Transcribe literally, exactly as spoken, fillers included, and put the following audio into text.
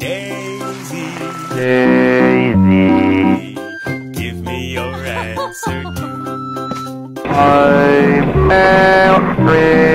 Daisy, Daisy, give me your answer too. I'm afraid.